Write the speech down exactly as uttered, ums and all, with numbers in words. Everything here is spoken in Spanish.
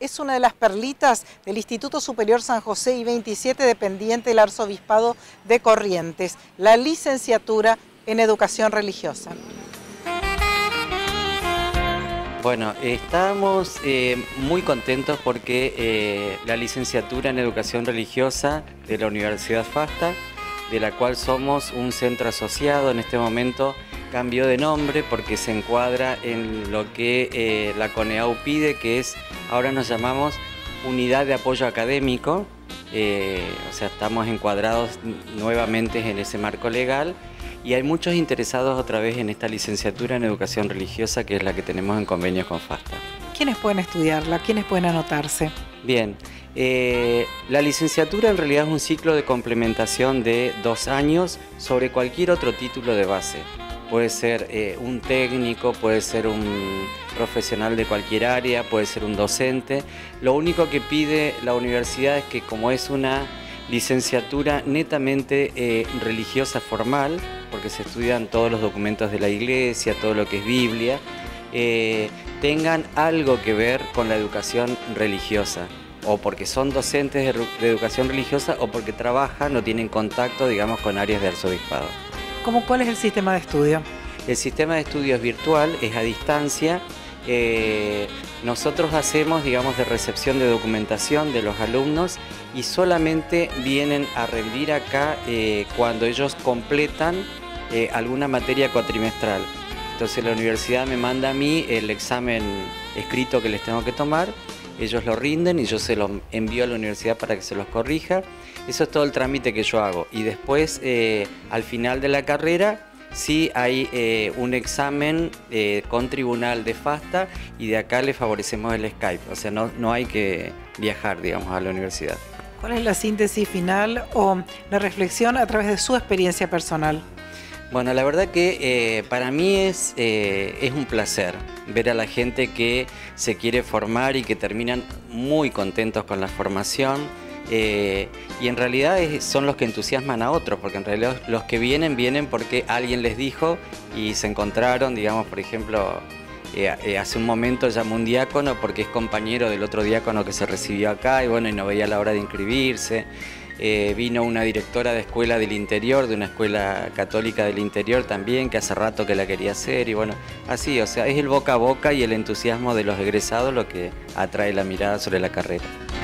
es una de las perlitas del Instituto Superior San José I veintisiete, dependiente del Arzobispado de Corrientes, la licenciatura en Educación Religiosa. Bueno, estamos eh, muy contentos porque eh, la licenciatura en Educación Religiosa de la Universidad FASTA, de la cual somos un centro asociado en este momento, cambió de nombre porque se encuadra en lo que eh, la CONEAU pide, que es, ahora nos llamamos Unidad de Apoyo Académico, eh, o sea, estamos encuadrados nuevamente en ese marco legal. Y hay muchos interesados otra vez en esta licenciatura en Educación Religiosa, que es la que tenemos en convenio con FASTA. ¿Quiénes pueden estudiarla? ¿Quiénes pueden anotarse? Bien, eh, la licenciatura en realidad es un ciclo de complementación de dos años sobre cualquier otro título de base. Puede ser eh, un técnico, puede ser un profesional de cualquier área, puede ser un docente. Lo único que pide la universidad es que, como es una licenciatura netamente eh, religiosa formal, porque se estudian todos los documentos de la Iglesia, todo lo que es Biblia, eh, tengan algo que ver con la educación religiosa, o porque son docentes de, de educación religiosa o porque trabajan o tienen contacto, digamos, con áreas de arzobispado. ¿Cómo, cuál es el sistema de estudio? El sistema de estudio es virtual, es a distancia. Eh, nosotros hacemos, digamos, de recepción de documentación de los alumnos y solamente vienen a rendir acá eh, cuando ellos completan eh, alguna materia cuatrimestral. Entonces la universidad me manda a mí el examen escrito que les tengo que tomar, ellos lo rinden y yo se lo envío a la universidad para que se los corrija. Eso es todo el trámite que yo hago. Y después, eh, al final de la carrera, sí hay eh, un examen eh, con tribunal de FASTA y de acá le favorecemos el Skype. O sea, no, no hay que viajar, digamos, a la universidad. ¿Cuál es la síntesis final o la reflexión a través de su experiencia personal? Bueno, la verdad que eh, para mí es, eh, es un placer ver a la gente que se quiere formar y que terminan muy contentos con la formación. Eh, y en realidad es, son los que entusiasman a otros, porque en realidad los que vienen, vienen porque alguien les dijo y se encontraron, digamos, por ejemplo, eh, eh, hace un momento llamó un diácono porque es compañero del otro diácono que se recibió acá y bueno, y no veía la hora de inscribirse. Eh, vino una directora de escuela del interior, de una escuela católica del interior también, que hace rato que la quería hacer y bueno, así, o sea, es el boca a boca y el entusiasmo de los egresados lo que atrae la mirada sobre la carrera.